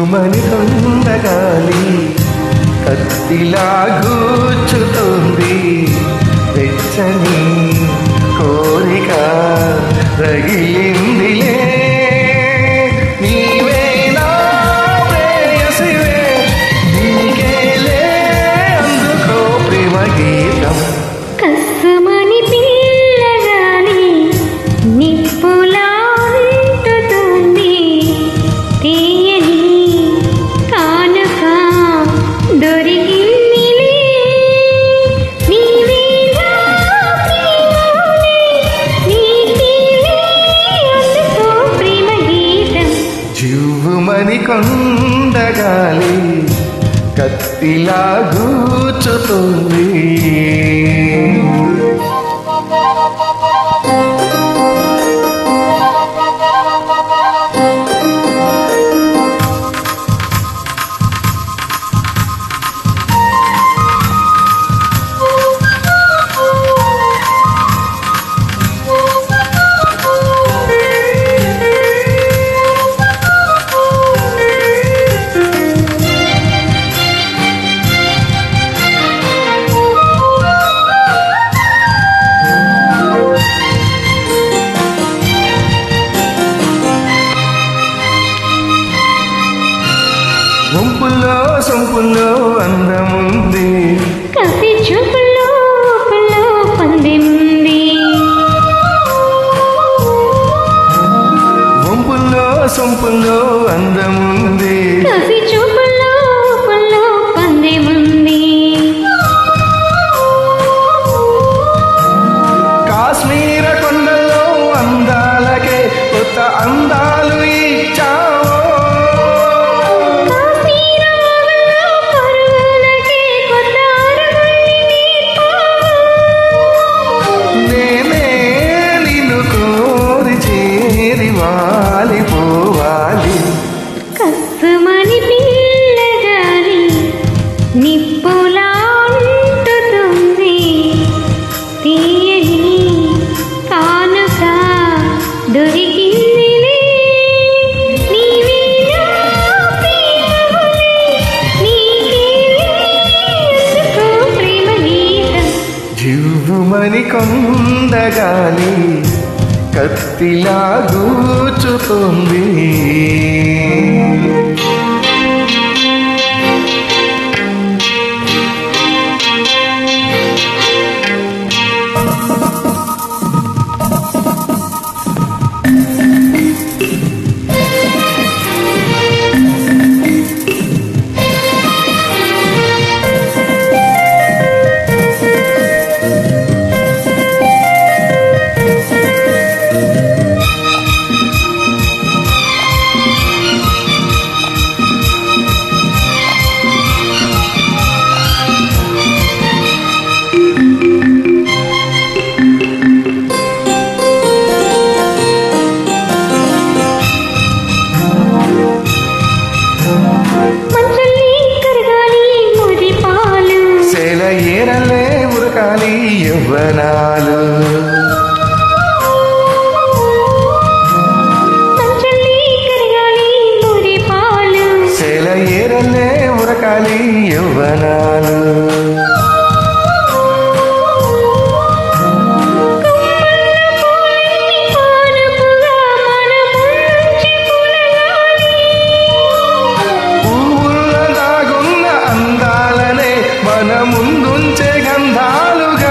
జివ్వుమని కొండగాలి కత్తిలా గూర్చుతుంది వెచ్చని కోరిక రగిలిందిలే నీవే నా ప్రేయసివే నీకేలే అందుకో ప్రేమ గీతం కస్సుమని పిల్లగాలి నిప్పులా అంటుతుంది తీయని కానుక దొరికిందిలే నీవే నా ప్రియులే నీకేలే అందుకో ప్రేమ గీతం జివ్వుమని కొండగాలి కత్తిలా గూర్చుతుంది వంపుల్లో సొంపుల్లో అందముంది కసి చూపుల్లో పుల్లో పందెముంది వంపుల్లో సొంపుల్లో అందముంది కసి చూపుల్లో పుల్లో పందెముంది కాశ్మీర కొండల్లో అందాలకే కొత్త అందాలు ఇచ్చావు నేనే నిన్ను కోరి చేరి వాలిపోవాలి కస్సుమని పిల్లగాలి నిప్పులా అంటుతుంది తీయని కానుక దొరికిందిలే నీవే నా ప్రియులే నీకేలే అందుకో ప్రేమ గీతం జివ్వుమని కొండగాలి కత్తిలా గూర్చుతుంది మంచల్ని కరగాలి ముది పాలు సేల ఏరలే ఉరకాలి యవ్వనాలు మంచల్ని కరగాలి ముది పాలు సేల ఏరలే ఉరకాలి యవ్వనాలు పువ్వుల్లో దాగున్న అందాలనే మన ముందుంచే గంధాలుగా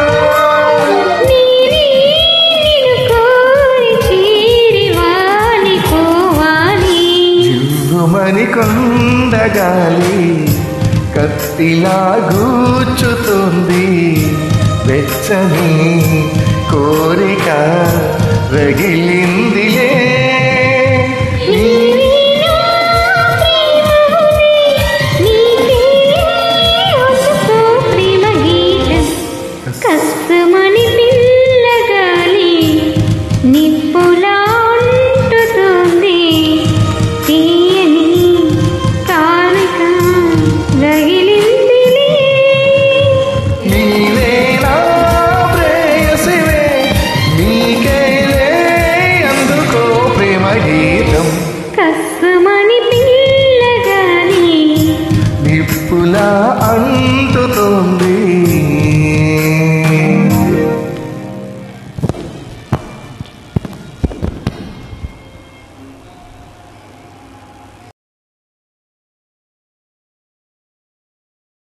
జివ్వుమని కొండగాలి కత్తిలా గూర్చుతుంది వెచ్చని కోరిక రగిలిందిలే